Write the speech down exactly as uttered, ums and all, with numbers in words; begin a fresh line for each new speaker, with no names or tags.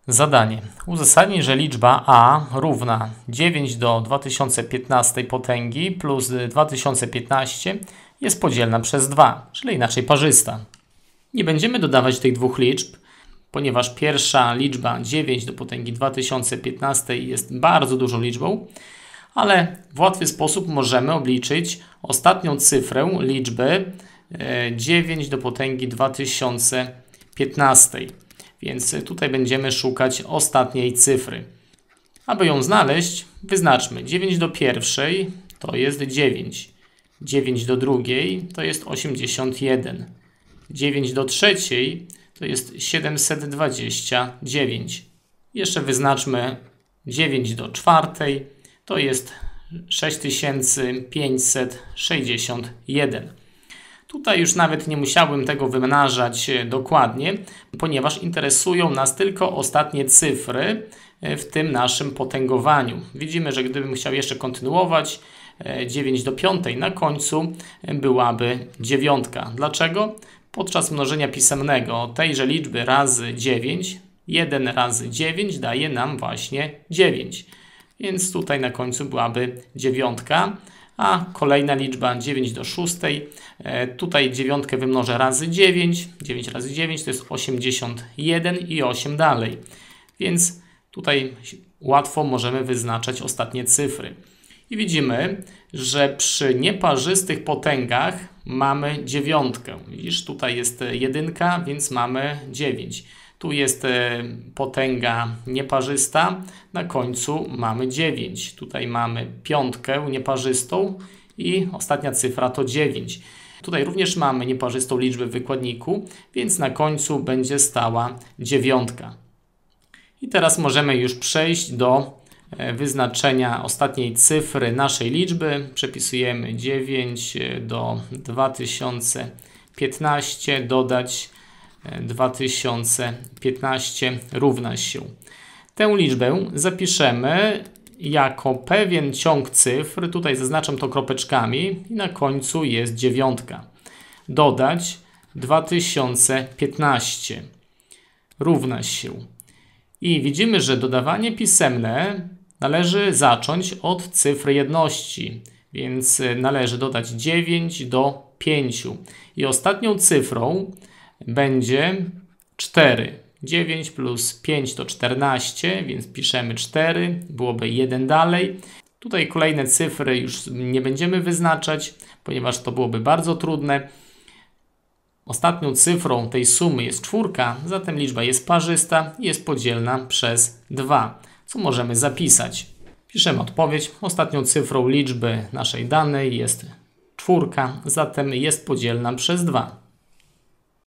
Zadanie. Uzasadnij, że liczba a równa dziewięć do dwa tysiące piętnastej potęgi plus dwa tysiące piętnaście jest podzielna przez dwa, czyli inaczej parzysta. Nie będziemy dodawać tych dwóch liczb, ponieważ pierwsza liczba dziewięć do potęgi dwa tysiące piętnastej jest bardzo dużą liczbą, ale w łatwy sposób możemy obliczyć ostatnią cyfrę liczby dziewięć do potęgi dwa tysiące piętnastej. Więc tutaj będziemy szukać ostatniej cyfry. Aby ją znaleźć, wyznaczmy dziewięć do pierwszej to jest dziewięć, dziewięć do drugiej to jest osiemdziesiąt jeden, dziewięć do trzeciej to jest siedemset dwadzieścia dziewięć. Jeszcze wyznaczmy dziewięć do czwartej to jest sześć tysięcy pięćset sześćdziesiąt jeden. Tutaj już nawet nie musiałbym tego wymnażać dokładnie, ponieważ interesują nas tylko ostatnie cyfry w tym naszym potęgowaniu. Widzimy, że gdybym chciał jeszcze kontynuować, dziewięć do piątej na końcu byłaby dziewiątka. Dlaczego? Podczas mnożenia pisemnego tejże liczby razy dziewięć, jeden razy dziewięć daje nam właśnie dziewięć. Więc tutaj na końcu byłaby dziewiątka. A kolejna liczba dziewięć do szóstej, tutaj dziewiątkę wymnożę razy dziewięć, dziewięć razy dziewięć to jest osiemdziesiąt jeden i osiem dalej. Więc tutaj łatwo możemy wyznaczać ostatnie cyfry. I widzimy, że przy nieparzystych potęgach mamy dziewiątkę. Widzisz, tutaj jest jedynka, więc mamy dziewięć. Tu jest potęga nieparzysta, na końcu mamy dziewięć. Tutaj mamy piątkę nieparzystą i ostatnia cyfra to dziewięć. Tutaj również mamy nieparzystą liczbę w wykładniku, więc na końcu będzie stała dziewiątka. I teraz możemy już przejść do wyznaczenia ostatniej cyfry naszej liczby. Przepisujemy dziewięć do dwa tysiące piętnaście, dodać dwa tysiące piętnaście równa się. Tę liczbę zapiszemy jako pewien ciąg cyfr. Tutaj zaznaczam to kropeczkami i na końcu jest dziewiątka. Dodać dwa tysiące piętnaście równa się. I widzimy, że dodawanie pisemne należy zacząć od cyfry jedności, więc należy dodać dziewięć do pięciu. I ostatnią cyfrą będzie cztery. dziewięć plus pięć to czternaście, więc piszemy cztery, byłoby jeden dalej. Tutaj kolejne cyfry już nie będziemy wyznaczać, ponieważ to byłoby bardzo trudne. Ostatnią cyfrą tej sumy jest czwórka, zatem liczba jest parzysta i jest podzielna przez dwa, co możemy zapisać. Piszemy odpowiedź. Ostatnią cyfrą liczby naszej danej jest czwórka, zatem jest podzielna przez dwa.